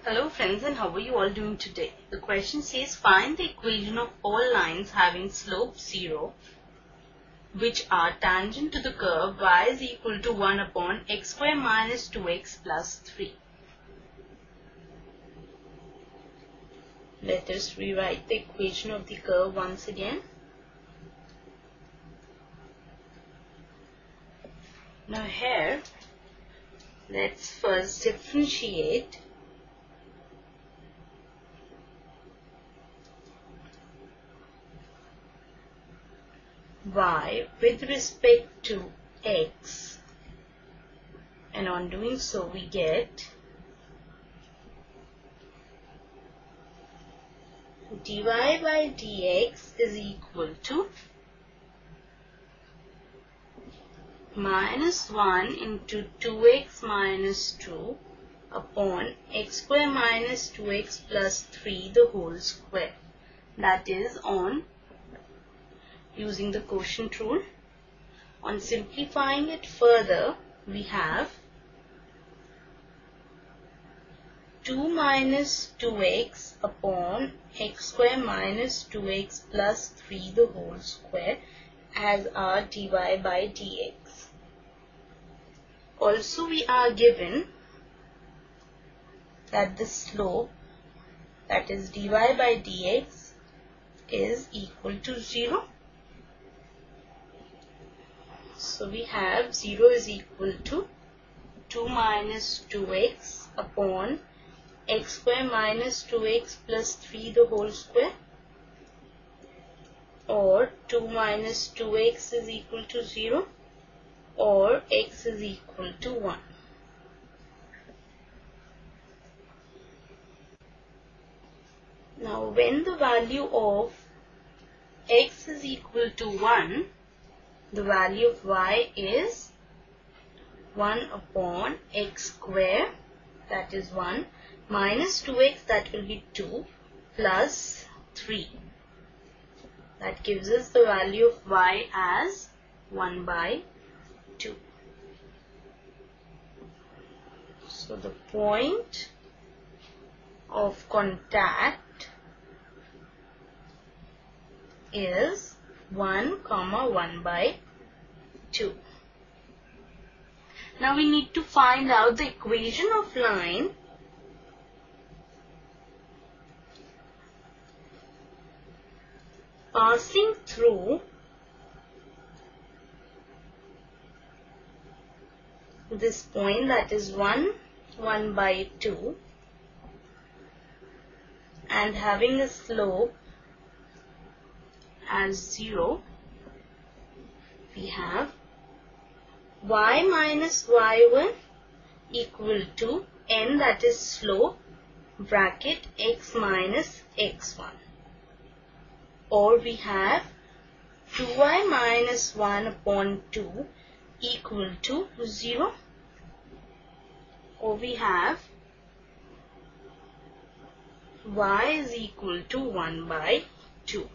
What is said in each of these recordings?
Hello friends, and how are you all doing today? The question says find the equation of all lines having slope 0 which are tangent to the curve y is equal to 1 upon x square minus 2x plus 3. Let us rewrite the equation of the curve once again. Now here, let's first differentiate y with respect to x, and on doing so we get dy by dx is equal to minus 1 into 2x minus 2 upon x square minus 2x plus 3 the whole square. That is on using the quotient rule. On simplifying it further, we have 2 minus 2x upon x square minus 2x plus 3 the whole square as our dy by dx. Also, we are given that the slope, that is dy by dx, is equal to 0. So we have 0 is equal to 2 minus 2x upon x square minus 2x plus 3 the whole square, or 2 minus 2x is equal to 0, or x is equal to 1. Now when the value of x is equal to 1, the value of y is 1 upon x square, that is 1, minus 2x, that will be 2, plus 3. That gives us the value of y as 1 by 2. So the point of contact is 1, 1 by 2. Now we need to find out the equation of line passing through this point, that is 1, 1 by 2, and having a slope as 0. We have y minus y1 equal to n, that is slope, bracket x minus x1, or we have 2y minus 1 upon 2 equal to 0, or we have y is equal to 1 by 2.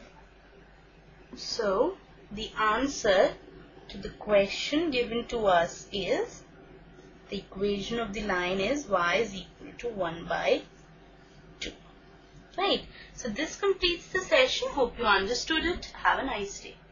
So the answer to the question given to us is, the equation of the line is y is equal to 1 by 2. Right. So this completes the session. Hope you understood it. Have a nice day.